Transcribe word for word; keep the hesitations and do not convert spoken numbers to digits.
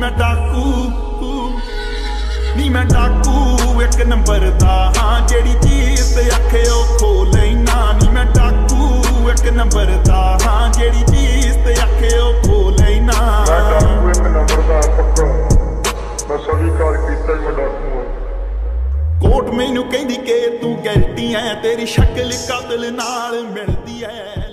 मैं डाकू नी मैं डाकू एक नंबर दा हाँ जेड़ी चीज ते आखे ओ खो लेना नी मैं डाकू एक नंबर दा हाँ जेड़ी चीज ते आखे ओ खो लेना मैं डाकू एक नंबर दा पक्का मैं स्वीकार कीता मैं डाकू हां कोर्ट मैनू कहंदी के तू गलती है तेरी शक्ल कातिल नाल मिलदी है।